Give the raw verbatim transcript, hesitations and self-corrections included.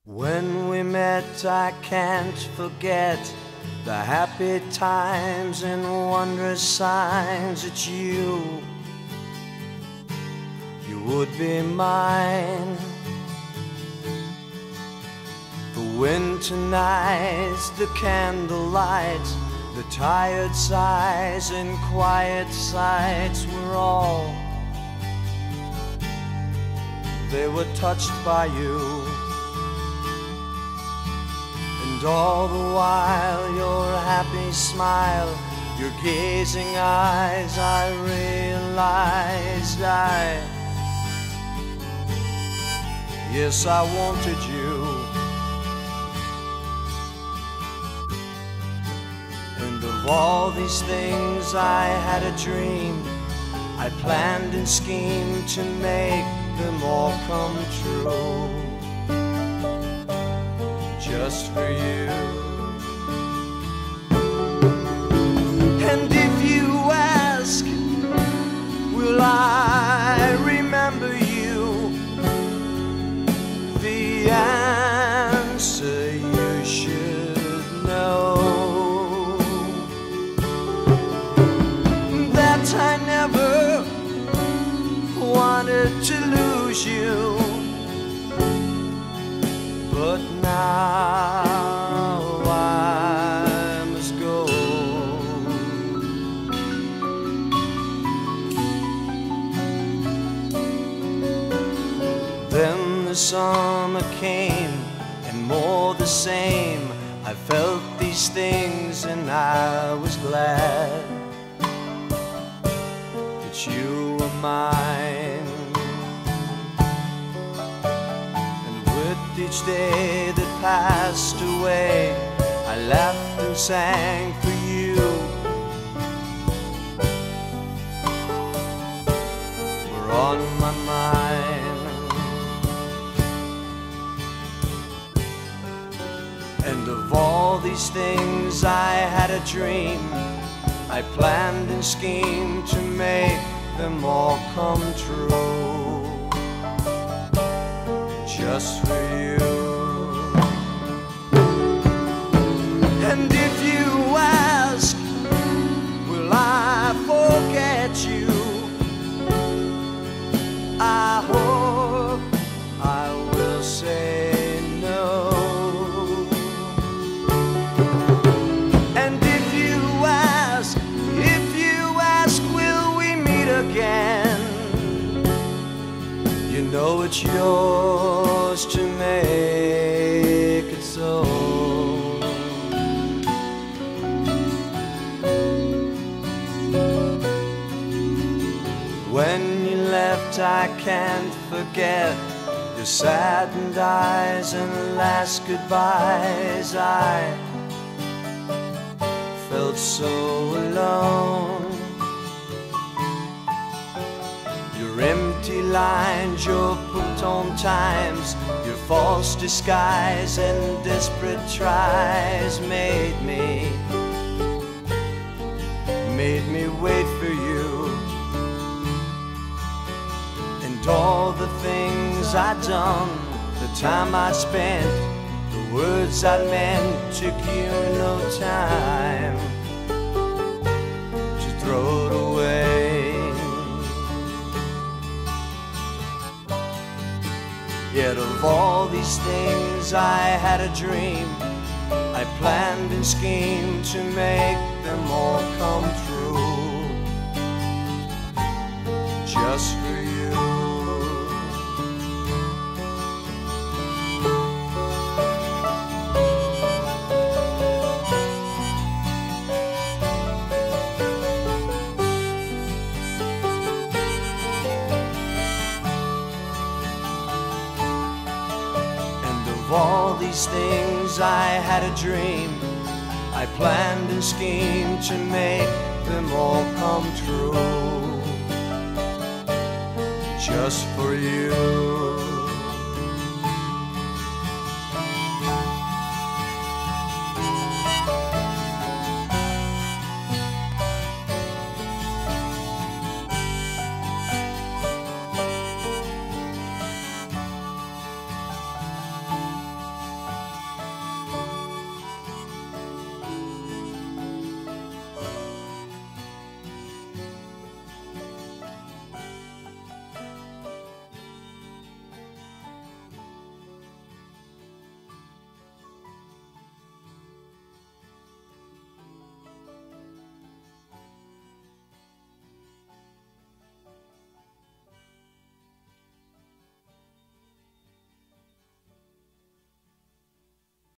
When we met, I can't forget the happy times and wondrous signs that you, you would be mine. The winter nights, the candlelight, the tired sighs and quiet sights were all, they were touched by you. And all the while your happy smile, your gazing eyes, I realized I, yes, I wanted you. And of all these things I had a dream, I planned and schemed to make them all come true, just for you. And if you ask, will I remember you? The answer you should know, that I never wanted to lose you, but now I must go. Then the summer came, and more the same. I felt these things and I was glad that you were mine. Each day that passed away, I laughed and sang for you. Were on my mind. And of all these things I had a dream, I planned and schemed to make them all come true, just for you. And if you ask, will I forget you? I hope I will say no. And if you ask, if you ask, will we meet again? You know it's yours to make it so. When you left, I can't forget your saddened eyes and last goodbyes. I felt so alone. Your empty lines, your put-on times, your false disguise and desperate tries made me, made me wait for you. And all the things I'd done, the time I spent, the words I meant, took you no time to throw it away. Yet of all these things I had a dream, I planned and schemed to make them all come true, just for you. Of all these things I had a dream, I planned and schemed to make them all come true, just for you.